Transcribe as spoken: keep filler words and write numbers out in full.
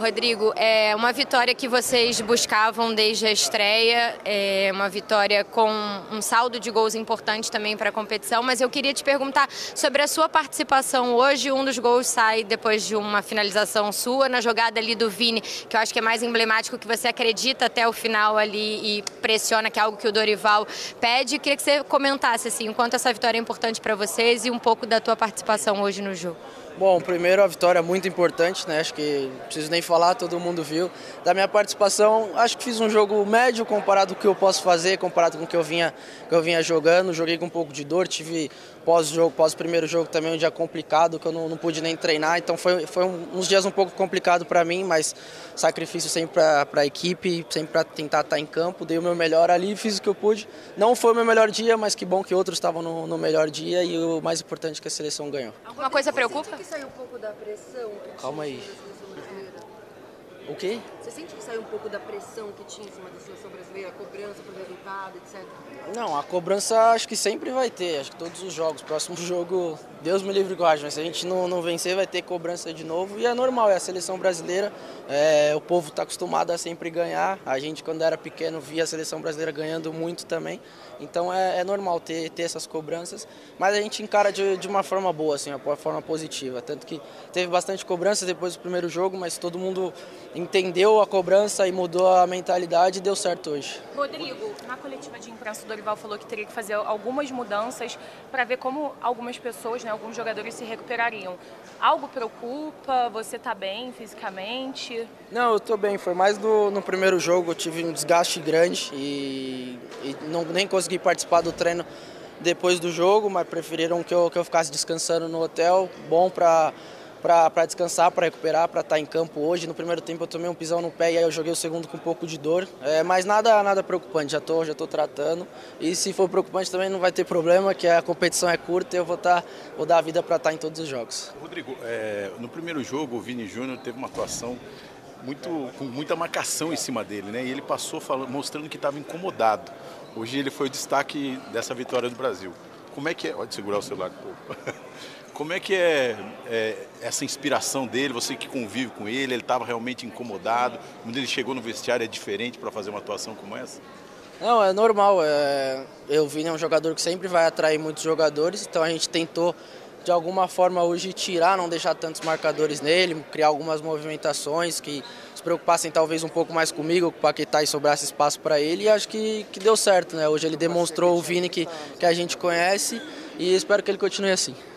Rodrigo, é uma vitória que vocês buscavam desde a estreia, é uma vitória com um saldo de gols importante também para a competição, mas eu queria te perguntar sobre a sua participação hoje. Um dos gols sai depois de uma finalização sua, na jogada ali do Vini, que eu acho que é mais emblemático, que você acredita até o final ali e pressiona, que é algo que o Dorival pede. Eu queria que você comentasse assim, o quanto essa vitória é importante para vocês e um pouco da tua participação hoje no jogo. Bom, primeiro a vitória é muito importante, né? Acho que não preciso nem falar, todo mundo viu. Da minha participação, acho que fiz um jogo médio comparado com o que eu posso fazer, comparado com o que eu vinha, que eu vinha jogando. Joguei com um pouco de dor, tive pós-jogo, pós-primeiro jogo também um dia complicado, que eu não, não pude nem treinar. Então foi, foi um, uns dias um pouco complicado para mim, mas sacrifício sempre para a equipe, sempre para tentar estar em campo. Dei o meu melhor ali, fiz o que eu pude. Não foi o meu melhor dia, mas que bom que outros estavam no, no melhor dia e o mais importante é que a seleção ganhou. Alguma coisa preocupa? Saiu um pouco da pressão que tinha Calma aí. em cima da seleção brasileira? O quê? Você sente que saiu um pouco da pressão que tinha em cima da seleção brasileira, a cobrança por resultado, etcétera? Não, a cobrança acho que sempre vai ter, acho que todos os jogos. Próximo jogo, Deus me livre e guarde, mas se a gente não, não vencer vai ter cobrança de novo e é normal, é a seleção brasileira, é, o povo está acostumado a sempre ganhar, a gente quando era pequeno via a seleção brasileira ganhando muito também, então é, é normal ter, ter essas cobranças, mas a gente encara de, de uma forma boa, assim, uma forma positiva, tanto que teve bastante cobrança depois do primeiro jogo, mas todo mundo entendeu a cobrança e mudou a mentalidade e deu certo hoje. Rodrigo, na coletiva de imprensa o Dorival falou que teria que fazer algumas mudanças para ver como algumas pessoas, né, alguns jogadores se recuperariam. Algo preocupa? Você está bem fisicamente? Não, eu estou bem. Foi mais do, no primeiro jogo, eu tive um desgaste grande e, e não, nem consegui participar do treino depois do jogo, mas preferiram que eu, que eu ficasse descansando no hotel. Bom para para descansar, para recuperar, para estar em campo hoje. No primeiro tempo eu tomei um pisão no pé e aí eu joguei o segundo com um pouco de dor, é, mas nada, nada preocupante, já estou já tô tratando e se for preocupante também não vai ter problema, que a competição é curta e eu vou, tá, vou dar a vida para estar em todos os jogos. Rodrigo, é, no primeiro jogo o Vini Júnior teve uma atuação muito, com muita marcação em cima dele, né? E ele passou falando, mostrando que estava incomodado. Hoje ele foi o destaque dessa vitória do Brasil. Como é que é? Pode segurar o celular um pouco. Como é que é, é essa inspiração dele, você que convive com ele, ele estava realmente incomodado, quando ele chegou no vestiário é diferente para fazer uma atuação como essa? Não, é normal, é, eu vi, é um jogador que sempre vai atrair muitos jogadores, então a gente tentou de alguma forma hoje tirar, não deixar tantos marcadores nele, criar algumas movimentações que se preocupassem talvez um pouco mais comigo, com o Paquetá e sobrasse espaço para ele e acho que, que deu certo, né? Hoje ele demonstrou o Vini que, que a gente conhece e espero que ele continue assim.